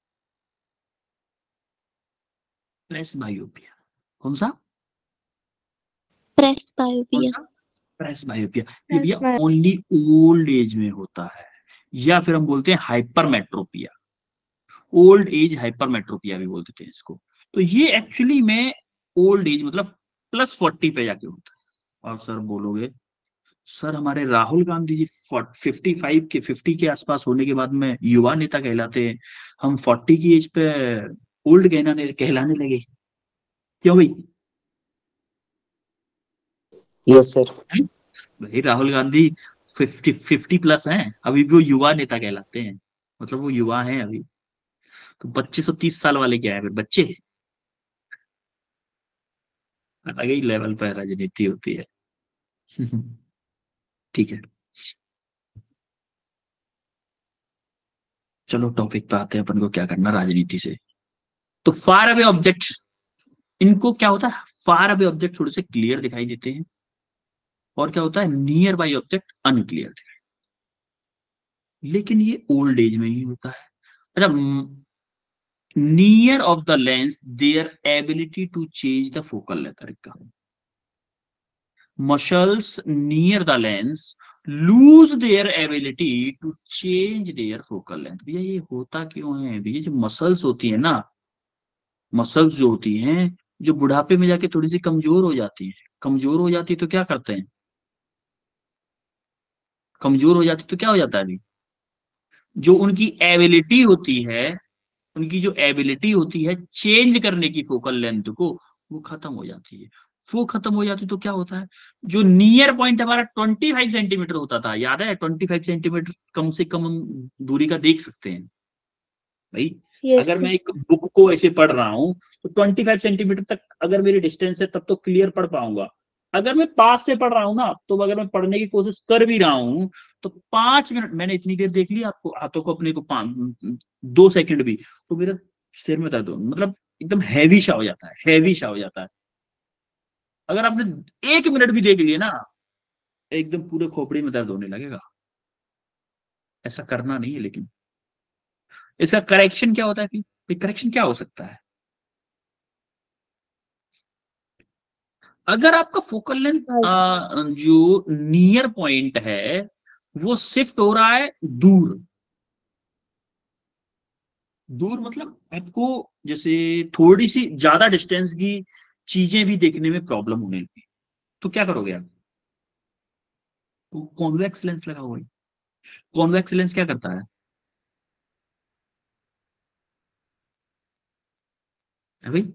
प्रेस बायोपिया। कौन सा? प्रेस कौन बायोपिया। सा? Presbyopia. ये Yes, भैया ma'am. ओनली ओल्ड एज में होता है, या फिर हम बोलते हैं हाइपरमेट्रोपिया, ओल्ड एज हाइपरमेट्रोपिया भी बोलते थे इसको। तो ये एक्चुअली में ओल्ड एज मतलब प्लस फोर्टी पे जाके होता है। और सर बोलोगे सर हमारे राहुल गांधी जी फिफ्टी फाइव के फिफ्टी के आसपास होने के बाद में युवा नेता कहलाते हैं, हम फोर्टी की एज पे ओल्ड कहलाने कहलाने लगे, क्यों भाई? Yes sir. हैं? भाई Rahul Gandhi fifty fifty plus हैं, अभी भी वो युवा नेता कहलाते हैं, मतलब वो युवा हैं अभी, तो पच्चीस और तीस साल वाले क्या है फिर, बच्चे। अलग ही लेवल पर राजनीति होती है। ठीक है, चलो टॉपिक पे आते हैं, अपन को क्या करना राजनीति से। तो फार अवे ऑब्जेक्ट, इनको क्या होता है, फार अवे ऑब्जेक्ट थोड़े से क्लियर दिखाई देते हैं, और क्या होता है, नियर बाई ऑब्जेक्ट अनक्लियर दिखाई, लेकिन ये ओल्ड एज में ही होता है। अच्छा, near of the lens their ability to change the focal length, muscles near the lens lose their ability to change their focal length। भैया ये होता क्यों है भैया, जो मसल्स होती है ना, मसल्स जो होती हैं, जो बुढ़ापे में जाके थोड़ी सी कमजोर हो जाती है, कमजोर हो जाती है तो क्या करते हैं, कमजोर हो जाती तो क्या हो जाता है अभी, जो उनकी एबिलिटी होती है, उनकी जो एबिलिटी होती है चेंज करने की फोकल लेंथ को, वो खत्म हो जाती है। वो खत्म हो जाती तो क्या होता है, जो नियर पॉइंट हमारा पच्चीस सेंटीमीटर होता था, याद है, पच्चीस सेंटीमीटर कम से कम हम दूरी का देख सकते हैं भाई। यस अगर सर। मैं एक बुक को ऐसे पढ़ रहा हूँ तो पच्चीस सेंटीमीटर तक अगर मेरी डिस्टेंस है तब तो क्लियर पढ़ पाऊंगा। अगर मैं पास से पढ़ रहा हूँ ना, तो अगर मैं पढ़ने की कोशिश कर भी रहा हूँ तो पांच मिनट, मैंने इतनी देर देख लिया आपको हाथों को अपने को, पांच दो सेकंड भी, तो मेरा सिर में दर्द हो, मतलब एकदम हैवी सा हो जाता है, हैवी सा हो जाता है। अगर आपने एक मिनट भी देख लिया ना, एकदम पूरे खोपड़ी में दर्द होने लगेगा। ऐसा करना नहीं है, लेकिन इसका करेक्शन क्या होता है फिर, करेक्शन क्या हो सकता है? अगर आपका फोकल लेंथ जो नियर पॉइंट है वो शिफ्ट हो रहा है दूर, दूर मतलब आपको जैसे थोड़ी सी ज्यादा डिस्टेंस की चीजें भी देखने में प्रॉब्लम होने लगी, तो क्या करोगे आप? तो कॉन्वेक्स लेंस लगा हुआ है। कॉन्वेक्स लेंस क्या करता है, है भाई?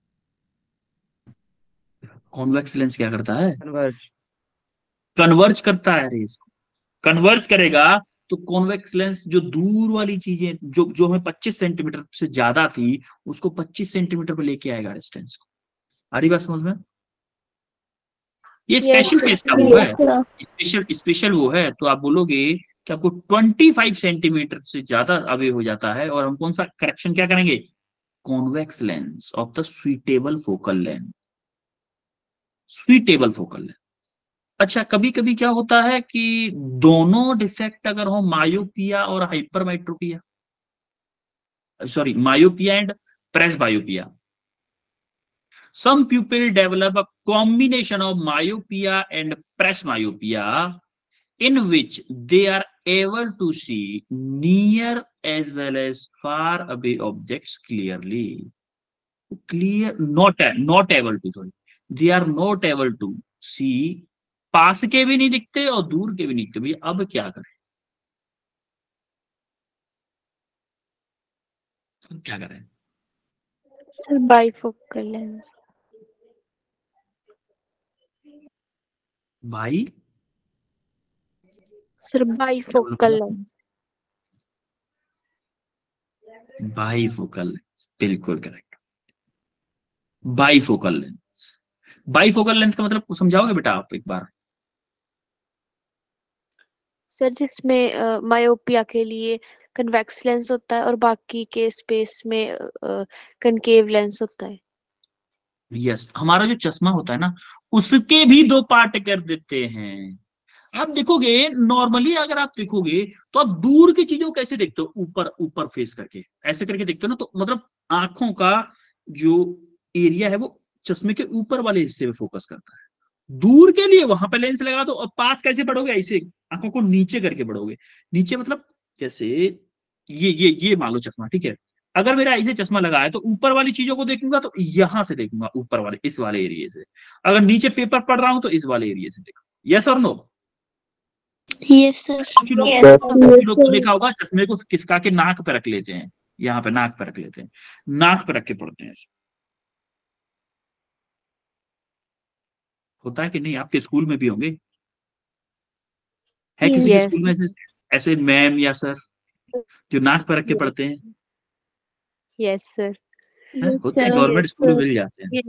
कॉन्वेक्स लेंस क्या करता है? कन्वर्ज। कन्वर्ज करता है रेस, कन्वर्ज करेगा। तो कॉन्वेक्स लेंस जो दूर वाली चीजें जो जो हमें पच्चीस सेंटीमीटर से ज्यादा थी, उसको पच्चीस सेंटीमीटर पे लेके आएगा डिस्टेंस को। आ रही बात समझ में? ये यस स्पेशल सर। केस का वो है, स्पेशल स्पेशल वो है। तो आप बोलोगे कि आपको पच्चीस सेंटीमीटर से ज्यादा अवे हो जाता है, और हम कौन सा करेक्शन क्या करेंगे? Convex lens of the suitable focal length, suitable focal length. अच्छा, कभी कभी क्या होता है कि दोनों डिफेक्ट अगर हो, मायोपिया और hypermetropia, sorry myopia and presbyopia, some people develop a combination of myopia and presbyopia in which they are able to see near as well as far away objects clearly. Clear, not not able to, sorry, they are not able to see, पास के भी नहीं दिखते और दूर के भी नहीं दिखते। भैया अब क्या करें, क्या करें? Sir bifocal lens. भाई sir bifocal lens. Bifocal lens, बिल्कुल correct, bifocal lens. Bifocal lens का मतलब समझाओगे बेटा आप एक बार? सर जिसमें मायोपिया के लिए कन्वेक्स लेंस होता है और बाकी के स्पेस में कनकेव लेंस होता है। यस, हमारा जो चश्मा होता है ना, उसके भी दो पार्ट कर देते हैं। आप देखोगे नॉर्मली, अगर आप देखोगे तो आप दूर की चीजों को कैसे देखते हो, ऊपर ऊपर फेस करके, ऐसे करके देखते हो ना, तो मतलब आंखों का जो एरिया है वो चश्मे के ऊपर वाले हिस्से में फोकस करता है। दूर के लिए वहां पे लेंस लगा दो, और पास कैसे बढ़ोगे, ऐसे आंखों को नीचे करके बढ़ोगे। नीचे मतलब जैसे ये ये ये मान लो चश्मा, ठीक है। अगर मेरा ऐसे चश्मा लगा है तो ऊपर वाली चीजों को देखूंगा तो यहां से देखूंगा, ऊपर वाले इस वाले एरिया से। अगर नीचे पेपर पढ़ रहा हूं तो इस वाले एरिया से देखूंगा। यस और नो? Yes sir. कुछ लोग कुछ लोग तो देखा होगा चश्मे को खिसका के नाक पे रख लेते हैं, यहाँ पे नाक पे रख लेते हैं, नाक पे रख के पढ़ते हैं। होता है कि नहीं? आपके स्कूल में भी होंगे, है किसी के यस स्कूल में ऐसे ऐसे मैम या सर जो नाक पर रख के पढ़ते हैं? Yes sir. हैं? होते हैं, गवर्नमेंट स्कूल में मिल जाते हैं।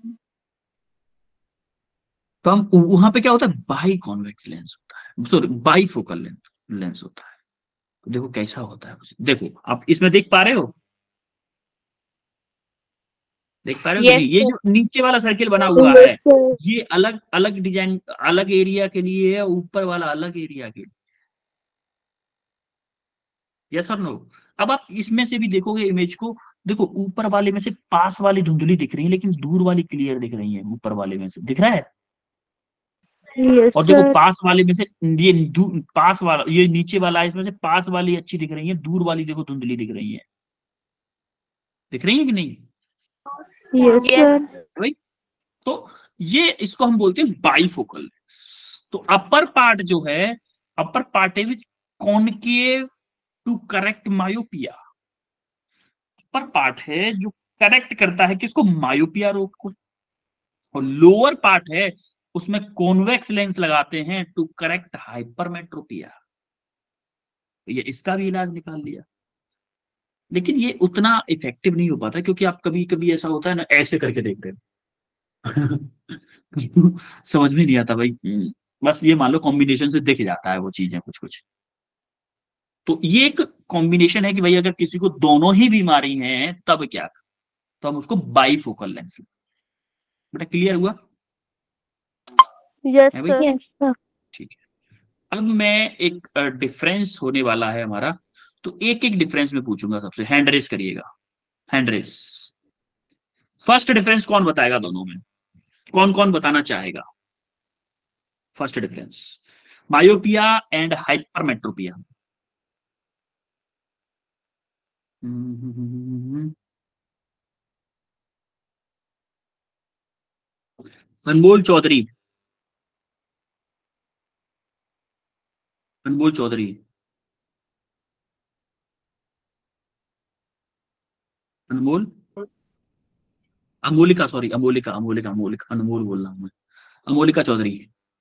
तो हम वहां पे क्या होता है, बाई कॉन्वेक्स लेंस होता है, sorry bifocal lens lens होता है। तो देखो कैसा होता है, देखो आप इसमें देख पा रहे हो, देख पा रहे हो कि यस नहीं? ये सर। जो नीचे वाला सर्किल बना हुआ है, ये अलग अलग डिजाइन, अलग एरिया के लिए है, ऊपर वाला अलग एरिया के लिए। यस और नो? अब आप इसमें से भी देखोगे इमेज को, देखो ऊपर वाले में से पास वाली धुंधली दिख रही है, लेकिन दूर वाली क्लियर दिख रही है। ऊपर वाले में से दिख रहा है, यस और देखो सर। पास वाले में से ये दू- पास वाला, ये नीचे वाला है, इसमें से पास वाली अच्छी दिख रही है, दूर वाली देखो धुंधली दिख रही है। दिख रही है कि नहीं यस यस सर। भाई? तो ये इसको हम बोलते हैं बाईफोकल। तो अपर पार्ट जो है, अपर पार्ट है which concave to correct myopia. Upper part है जो करेक्ट करता है किसको, मायोपिया रोग को। और लोअर पार्ट है उसमें कॉन्वेक्स लेंस लगाते हैं टू करेक्ट हाइपरमेट्रोपिया। ये इसका भी इलाज निकाल लिया, लेकिन ये उतना इफेक्टिव नहीं हो पाता क्योंकि आप कभी कभी ऐसा होता है ना, ऐसे करके देख रहे हो समझ में नहीं आता भाई। बस ये मान लो कॉम्बिनेशन से दिख जाता है वो चीजें कुछ कुछ। तो ये एक कॉम्बिनेशन है कि भाई अगर किसी को दोनों ही बीमारी हैं तब क्या, तो हम उसको बाईफोकल लेंस। बेटा क्लियर हुआ यस है भाई? सर। Yes, sir. ठीक है, अब मैं एक डिफरेंस होने वाला है हमारा, तो एक एक डिफरेंस में पूछूंगा सबसे। हैंड रेस करिएगा, हैंड रेस। फर्स्ट डिफरेंस कौन बताएगा दोनों में? कौन कौन बताना चाहेगा? First difference myopia and hypermetropia. Anmol Chaudhary, Anmol Chaudhary, Anmol, Amolika, sorry Amolika, Amolika, Amolika, Anmol बोल रहा हूं मैं। अमोलिका चौधरी,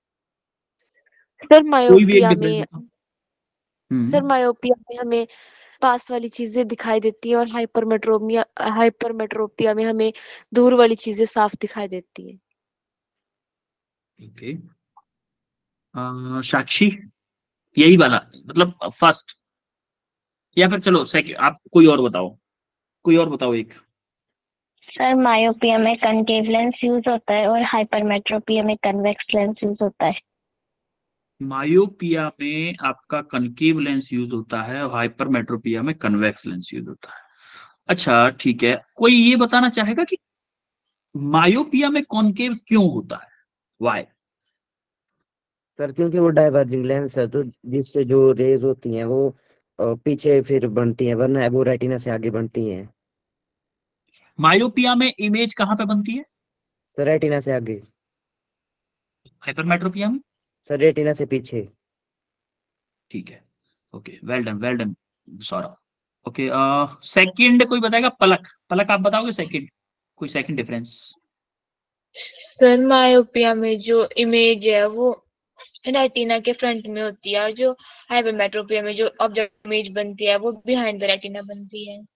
सर कोई भी एक मायोपिया डिफरेंस में बताओ। हम्म सर मायोपिया में हमें पास वाली चीजें दिखाई देती हैं और हाइपरमेट्रोपिया हाइपरमेट्रोपिया में हमें दूर वाली चीजें साफ दिखाई देती हैं। ओके, अ, साक्षी, यही वाला मतलब फर्स्ट, या फिर चलो सेकंड, आप कोई और बताओ, कोई और बताओ एक। सर मायोपिया में कनकेव लेंस यूज होता है और हाइपरमेट्रोपिया में कन्वेक्स लेंस यूज होता है। मायोपिया में आपका कनकेव लेंस यूज होता है और हाइपरमेट्रोपिया में कन्वेक्स लेंस यूज होता है। अच्छा ठीक है, कोई ये बताना चाहेगा कि मायोपिया में कॉनकेव क्यों होता है, वाई? सर क्योंकि वो डाइवर्जिंग लेंस है, तो जिससे जो रेज होती हैं वो अ, पीछे फिर बनती हैं, वरना वो रेटिना से आगे बनती हैं। मायोपिया में इमेज कहां पे बनती है? सर रेटिना से आगे। हाइपरमेट्रोपिया में? सर रेटिना से पीछे। ठीक है, okay, well done, well done Saurabh. Okay, second कोई बताएगा? पलक, पलक आप बताओगे सेकंड, कोई सेकंड डिफरेंस? सर मायोपिया में जो इमेज है वो रेटिना के फ्रंट में होती है और जो हाइपरमेट्रोपिया में जो ऑब्जेक्ट इमेज बनती है वो बिहाइंड द रेटिना बनती है।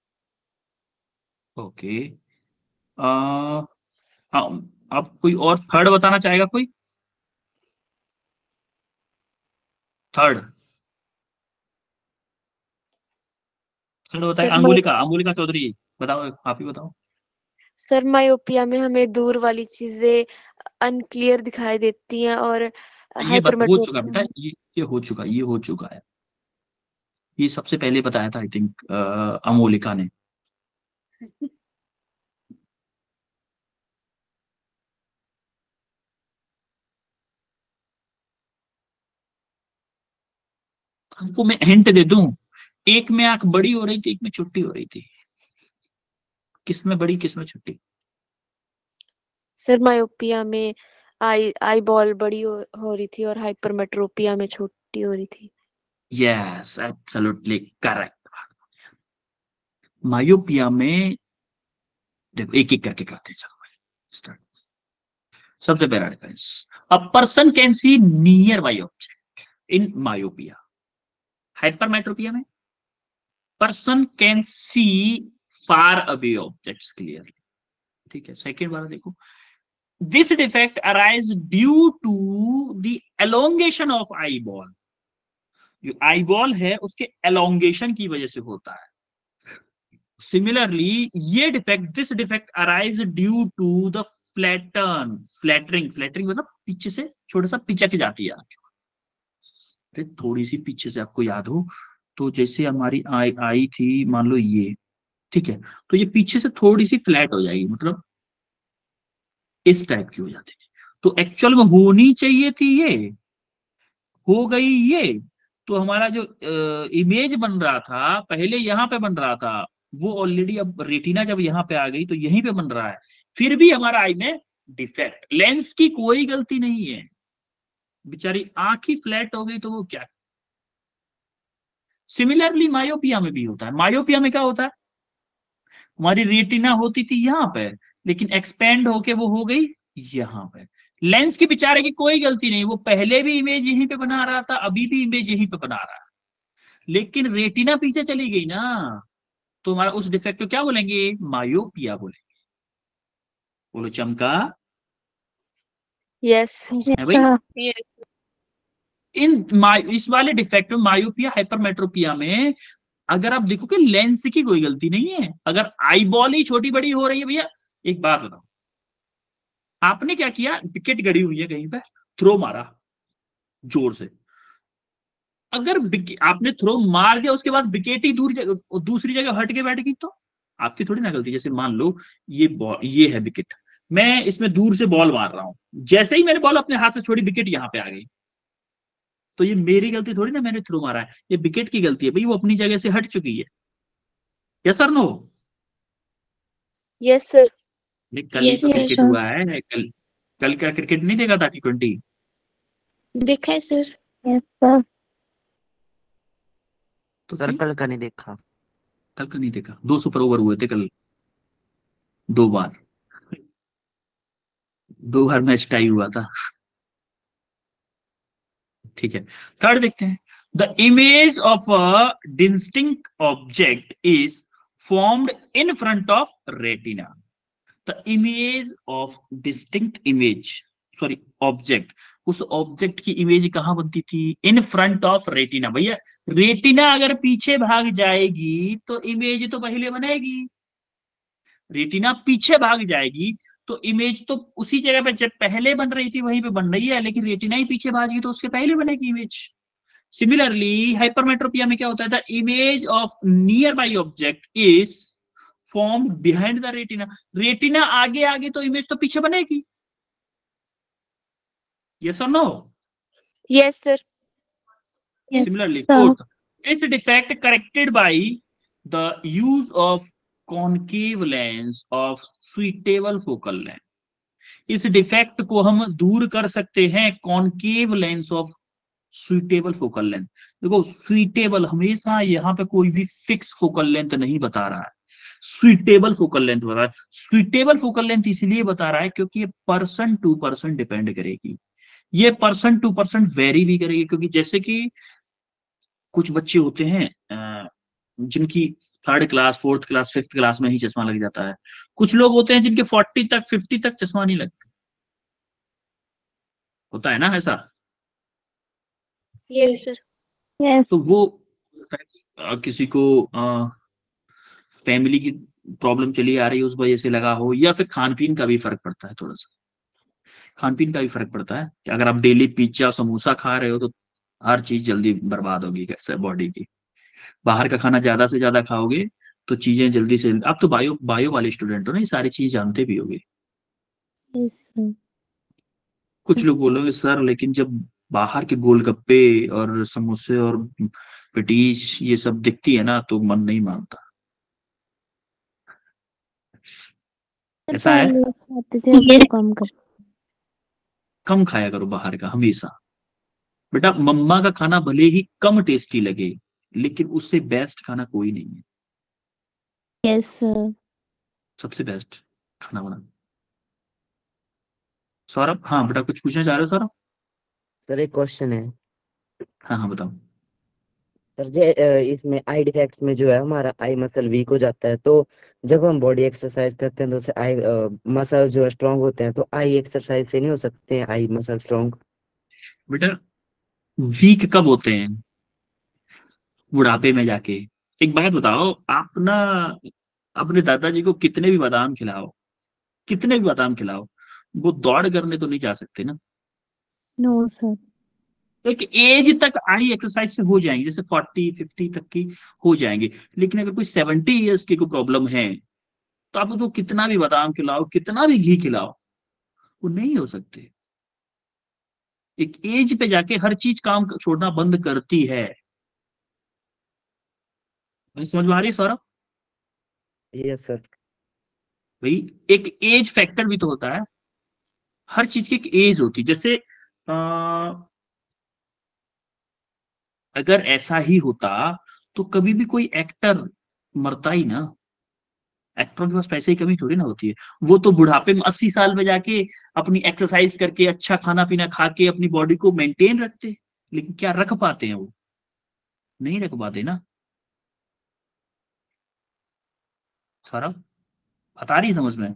ओके, हाँ, अब कोई और थर्ड बताना चाहेगा कोई? थर्ड, थर्ड बताए, सर मायो अंगुलिका, अंगुलिका चौधरी, बताओ, आप ही बताओ। सर मायोपिया में हमें दूर वाली चीजें अनक्लियर दिखाई देती हैं और ये बत, हो चुका हाइपरमेट्रोपिया बेटा, ये ये हो चुका, ये हो चुका है। ये सबसे पहले बताया था आई थिंक अमोलिका ने। हमको मैं हिंट दे दूं, एक में आंख बड़ी हो रही थी, एक में छोटी हो रही थी, किस में बड़ी किस में छोटी? सर मायोपिया में आई आई बॉल बड़ी हो, हो रही थी और हाइपरमेट्रोपिया में छोटी हो रही थी। Yes, absolutely correct. मायोपिया में देखो एक एक करके करते हैं, चलो स्टार्ट। सबसे पहला difference, a person can see nearby object in myopia. Hypermetropia में person can see far away objects clearly. ठीक है, सेकंड वाला देखो, this defect arise due to the elongation of eye ball. जो आई बॉल है उसके elongation की वजह से होता है। सिमिलरली ये defect, this defect arise due to the flatten, flattering, flattering मतलब पीछे से छोटा सा पिचक जाती है, थोड़ी सी पीछे से, आपको याद हो तो जैसे हमारी आई आई थी मान लो ये, ठीक है, तो ये पीछे से थोड़ी सी फ्लैट हो जाएगी, मतलब इस टाइप की हो जाती है। तो एक्चुअल में होनी चाहिए थी ये, हो गई ये। तो हमारा जो इमेज बन रहा था पहले यहाँ पे बन रहा था, वो ऑलरेडी अब रेटिना जब यहाँ पे आ गई तो यहीं पे बन रहा है, फिर भी हमारा आई में डिफेक्ट। लेंस की कोई गलती नहीं है, बेचारी आंख ही फ्लैट हो गई तो वो क्या। सिमिलरली मायोपिया में भी होता है। मायोपिया में क्या होता है, हमारी रेटिना होती थी यहाँ पे लेकिन एक्सपेंड होके वो हो गई यहाँ पे लेंस की बेचारे की कोई गलती नहीं, वो पहले भी इमेज यहीं पे बना रहा था, अभी भी इमेज यहीं पे बना रहा है, लेकिन रेटिना पीछे चली गई ना, तो हमारा उस डिफेक्ट को क्या बोलेंगे? मायोपिया बोलेंगे। बोलो चमका। यस है भाई। ये इन माय- इस वाले डिफेक्ट में, मायोपिया हाइपरमेट्रोपिया में, अगर आप देखोगे लेंस की कोई गलती नहीं है, अगर आईबॉल ही छोटी बड़ी हो रही है भैया। एक बात बताओ, आपने क्या किया, विकेट गड़ी हुई है कहीं पे, थ्रो मारा जोर से, अगर विके- आपने थ्रो मार दिया, उसके बाद विकेट ही दूर जगह, दूसरी जगह हट के बैठ गई, तो आपकी थोड़ी ना गलती। जैसे मान लो ये बॉल, ये है विकेट, मैं इसमें दूर से बॉल मार रहा हूं, जैसे ही मैंने बॉल अपने हाथ से छोड़ी, विकेट यहां पे आ गई, तो ये मेरी गलती थोड़ी ना, मैंने थ्रो मारा है, ये विकेट की गलती है भाई, वो अपनी जगह से हट चुकी है। Yes sir no? Yes sir. नहीं, कल ही यस तो सर। क्रिकेट हुआ है, कल कल का क्रिकेट नहीं देखा था, टी ट्वेंटी? देखा है सर। Yes sir. तो फिर सर्कल का नहीं देखा। कल का नहीं देखा? दो सुपर ओवर हुए थे कल, दो बार, दो बार मैच टाई हुआ था। ठीक है, थर्ड देखते हैं। The image of a distinct object is formed in front of retina. The image of distinct image, sorry object, उस ऑब्जेक्ट की इमेज कहां बनती थी? In front of retina. भैया रेटिना अगर पीछे भाग जाएगी तो इमेज तो पहले बनेगी, रेटिना पीछे भाग जाएगी तो इमेज तो उसी जगह पे जब पहले बन रही थी वहीं पे बन रही है, लेकिन रेटिना ही पीछे भागी तो उसके पहले बनेगी इमेज। सिमिलरली हाइपरमेट्रोपिया में क्या होता है? The image of nearby object is form behind the retina. Retina आगे आगे तो इमेज तो पीछे बनेगी। यस और no? Yes sir. Yes, Similarly, sir. fourth, this defect corrected by the use of concave lens of suitable focal length. इस defect को हम दूर कर सकते हैं concave lens of suitable focal length. देखो सुइटेबल हमेशा यहाँ पे कोई भी फिक्स फोकल लेंथ नहीं बता रहा है, सुइटेबल फोकल लेंथ बता रहा है। सुइटेबल फोकल लेंथ इसलिए बता रहा है क्योंकि ये पर्सन टू पर्सन डिपेंड करेगी, ये पर्सन टू पर्सन वेरी भी करेगी, क्योंकि जैसे कि कुछ बच्चे होते हैं अ, जिनकी third class fourth class fifth class में ही चश्मा लग जाता है, कुछ लोग होते हैं जिनके फोर्टी तक फिफ्टी तक चश्मा नहीं लगता, होता है ना ऐसा? Yes sir. Yes, तो वो अ, किसी को फैमिली की प्रॉब्लम चली आ रही है उस वजह से लगा हो, या फिर खान पीन का भी फर्क पड़ता है, थोड़ा सा खान पीन का भी फर्क पड़ता है कि अगर आप डेली पिज्जा समोसा खा रहे हो तो हर चीज जल्दी बर्बाद होगी कैसे बॉडी की। बाहर का खाना ज्यादा से ज्यादा खाओगे तो चीजें जल्दी से, आप तो बायो बायो वाले स्टूडेंट हो ना, ये सारी चीज जानते भी होगे। yes, sir. कुछ लोग बोलोगे सर लेकिन जब बाहर के गोलगप्पे और समोसे और पेटीज ये सब दिखती है ना तो मन नहीं मानता। सर ऐसा है, पहले खाते थे अब तो कम कर। कम खाया करो बाहर का हमेशा। बेटा मम्मा का खाना भले ही कम टेस्टी लगे, लेकिन उससे बेस्ट खाना कोई नहीं है, Yes, sir. सबसे बेस्ट खाना बना। सौरभ, हाँ बेटा कुछ पूछना चाह रहे हो सौरभ? सर एक क्वेश्चन है। हाँ हाँ बताओ। सर जे अ, इसमें आई डिफेक्ट्स में जो है हमारा आई मसल वीक हो जाता है, तो जब हम बॉडी एक्सरसाइज करते हैं तो उससे आई मसल जो है स्ट्रांग होते हैं, तो आई एक्सरसाइज से नहीं हो सकते हैं आई मसल स्ट्रांग? बेटा वीक कब होते हैं? बुढ़ापे में जाके। एक बात बताओ, आप ना अपने दादाजी को कितने भी बादाम खिलाओ, कितने भी बादाम खिलाओ, वो दौड़ करने तो नहीं जा सकते ना। No, sir. एक एज तक आई एक्सरसाइज से हो जाएंगे, जैसे फोर्टी फिफ्टी तक की हो जाएंगे, लेकिन अगर कोई सेवेंटी ईयर्स की कोई प्रॉब्लम है तो आप उसको कितना भी बादाम खिलाओ, कितना भी घी खिलाओ, वो नहीं हो सकते। एक एज पे जाके हर चीज काम छोड़ना बंद करती है। नहीं समझ में आ रही है सौरभ? Yes sir. भाई एक एज फैक्टर भी तो होता है, हर चीज की एक एज होती है। जैसे आ, अगर ऐसा ही होता तो कभी भी कोई एक्टर मरता ही ना, एक्टरों के पास पैसे की कमी थोड़ी ना होती है, वो तो बुढ़ापे में अस्सी साल में जाके अपनी एक्सरसाइज करके अच्छा खाना पीना खा के अपनी बॉडी को मेंटेन रखते हैं, लेकिन क्या रख पाते हैं? वो नहीं रख पाते ना। सारा बता रही है समझ में?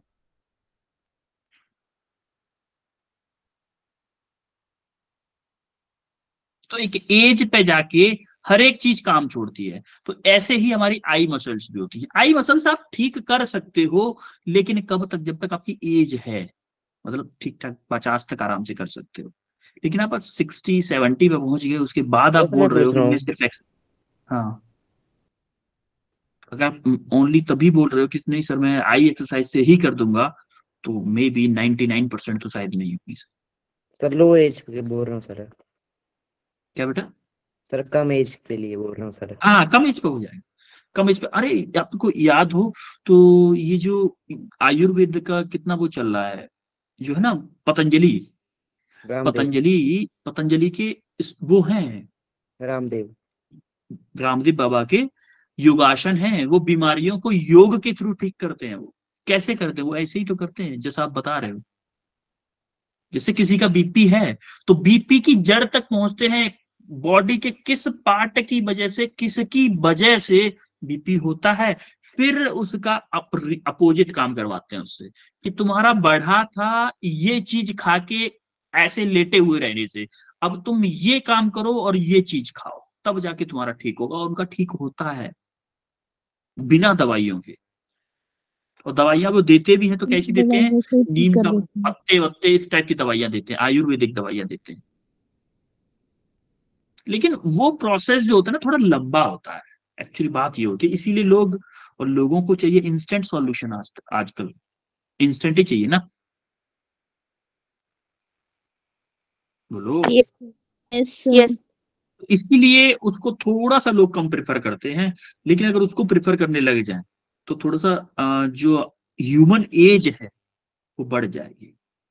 तो एक एज पे जाके हर एक चीज काम छोड़ती है। तो ऐसे ही हमारी आई मसल्स भी होती है। आई मसल्स आप ठीक कर सकते हो, लेकिन कब तक? जब तक आपकी एज है, मतलब ठीक ठाक पचास तक आराम से कर सकते हो। लेकिन आप सिक्सटी सेवेंटी पे पहुंच गए, उसके बाद आप बस मैं बोल रहे हो पूछ कि रहा मैं हूँ। सिर्फ एक्स हाँ, अगर आप ओनली तभी बोल रहे हो कि नहीं सर मैं आई एक्सरसाइज से ही कर दूंगा, तो maybe ninety nine percent तो शायद नहीं होगी सर। सर लो एज के बोल रहा हूँ सर। क्या बेटा? सर कम एज के लिए बोल रहा हूँ सर। हाँ, कम एज पे हो जाएगा, कम एज पे। अरे आपको याद हो तो ये जो आयुर्वेद का कितना वो चल रहा है, जो है ना, पतंजलि रामदेव। पतंजलि पतंजलि के इस, वो हैं रामदेव। रामदेव बाबा के योगासन हैं, वो बीमारियों को योग के थ्रू ठीक करते हैं। वो कैसे करते हैं? वो ऐसे ही तो करते हैं जैसा आप बता रहे हो। जैसे किसी का बीपी है, तो बीपी की जड़ तक पहुंचते हैं, बॉडी के किस पार्ट की वजह से, किसकी वजह से बीपी होता है, फिर उसका अपोजिट काम करवाते हैं उससे, कि तुम्हारा बढ़ा था ये चीज खा के, ऐसे लेटे हुए रहने से, अब तुम ये काम करो और ये चीज खाओ, तब जाके तुम्हारा ठीक होगा। और उनका ठीक होता है बिना दवाइयों के। और दवाइयां वो देते भी हैं तो कैसी देते हैं? दवाइयों से ठीक नीम कर का देते हैं। पत्ते वत्ते इस टाइप की दवाइयां देते हैं, आयुर्वेदिक दवाइयां देते हैं। लेकिन वो प्रोसेस जो होता है ना, थोड़ा लंबा होता है। एक्चुअली बात ये होती है, इसीलिए लोग, और लोगों को चाहिए इंस्टेंट सॉल्यूशन। आज आजकल इंस्टेंट ही चाहिए ना। बोलो। Yes yes sir. यस इसीलिए उसको थोड़ा सा लोग कम प्रेफर करते हैं। लेकिन अगर उसको प्रेफर करने लग जाए तो थोड़ा सा अ, जो ह्यूमन एज है वो बढ़ जाएगी।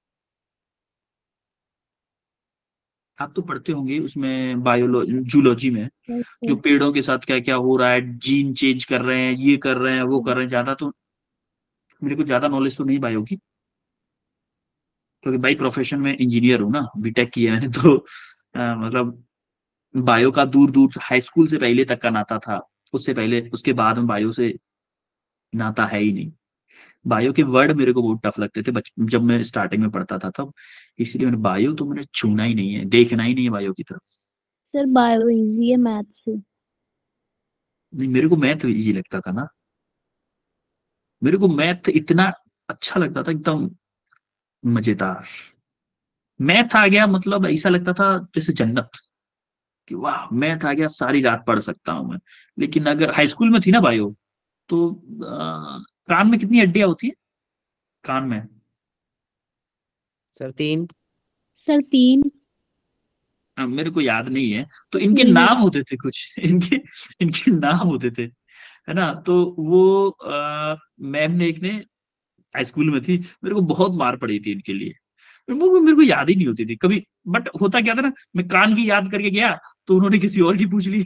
आप तो पढ़ते होंगे उसमें, बायोलॉजी जूलॉजी में, यस जो सर। पेड़ों के साथ क्या क्या हो रहा है, जीन चेंज कर रहे हैं, ये कर रहे हैं, वो कर रहे हैं। ज्यादा तो मेरे को ज्यादा नॉलेज तो नहीं बायो की, क्योंकि भाई प्रोफेशन में इंजीनियर हूँ ना, बीटेक किया है मैंने तो अ, मतलब बायो का दूर दूर हाई स्कूल से पहले तक का नाता था। उससे पहले उसके बाद में बायो से नाता है ही नहीं। बायो के वर्ड मेरे को बहुत टफ लगते थे बच जब मैं स्टार्टिंग में पढ़ता था तब। इसलिए मैंने बायो तो मैंने छूना ही नहीं है, देखना ही नहीं है बायो की तरफ। सर बायो इजी है मैथ से। नहीं, मेरे को मैथ इजी लगता था ना। मेरे को मैथ इतना अच्छा लगता था, एकदम मजेदार। मैथ आ गया मतलब ऐसा लगता था जैसे जन्नत, कि वाह मैथ आ गया, सारी रात पढ़ सकता हूं मैं। लेकिन अगर हाई स्कूल में थी ना बायो, तो आ, कान में कितनी हड्डियां होती है कान में? सर तीन। सर तीन। आ, मेरे को याद नहीं है। तो इनके तीन है। नाम होते थे कुछ इनके इनके नाम होते थे, है ना। तो वो मैम ने, एक ने, हाई स्कूल में थी, मेरे को बहुत मार पड़ी थी इनके लिए। मेरे को मेरे को याद ही नहीं होती थी कभी। बट होता क्या था ना, मैं कान की याद करके गया तो उन्होंने किसी और की पूछ ली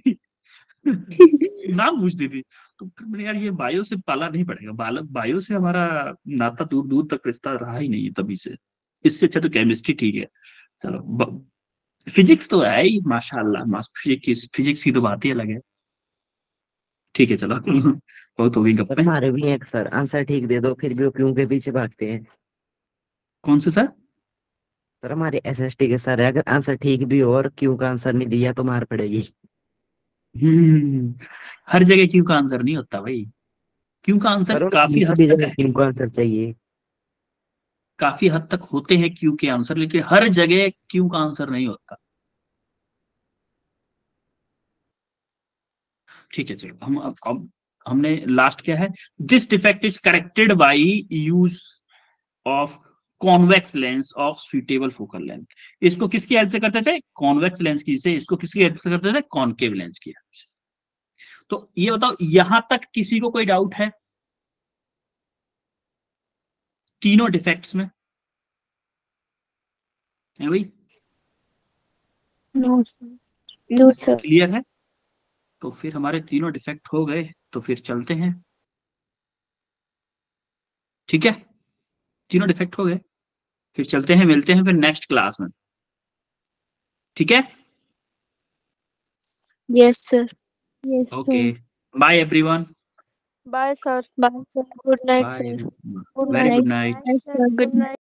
नाम पूछती थी। तो फिर मैंने, यार ये बायो से पाला नहीं पड़ेगा, बाल बायो से हमारा नाता दूर दूर तक रिश्ता रहा ही नहीं है तभी से। इससे अच्छा तो केमिस्ट्री ठीक है। चलो, फिजिक्स तो है ही माशाल्लाह, फिजिक्स फिजिक्स की तो बात ही अलग है। ठीक है चलो बहुत हो गई सर गप्पे। हमारे भी एक सर आंसर ठीक दे दो फिर भी वो क्यों के पीछे भागते हैं। कौन से सर? सर हमारे एसएसटी के सर है, अगर आंसर ठीक भी हो और क्यों का आंसर नहीं दिया तो मार पड़ेगी। हम्म हर जगह क्यों का आंसर नहीं होता भाई। क्यों का आंसर सर उन्हें काफी हद सभी तक जगह है, क्यों का आंसर चाहिए। काफी हद तक होते हैं क्यों के आंसर, लेकिन हर जगह क्यों का आंसर नहीं होता। ठीक है चलो, हम अब अब हमने लास्ट क्या है? This defect is corrected by use of convex lens of suitable focal length. इसको किसकी हेल्प से करते थे? कॉन्वेक्स लेंस की से। इसको किसकी हेल्प से करते थे? कॉनकेव लेंस की हेल्प से। तो ये बताओ, यहां तक किसी को कोई डाउट है तीनों डिफेक्ट्स में? है भाई? नो नो अच्छा, सर। क्लियर है। तो फिर हमारे तीनों डिफेक्ट हो गए, तो फिर चलते हैं। ठीक है, तीनों डिफेक्ट हो गए। फिर चलते हैं, मिलते हैं फिर नेक्स्ट क्लास में, ठीक है। Yes sir. Yes okay, sir. Bye everyone. Bye sir. Bye sir, good night bye, sir. Good very night good night. Sir, good good night.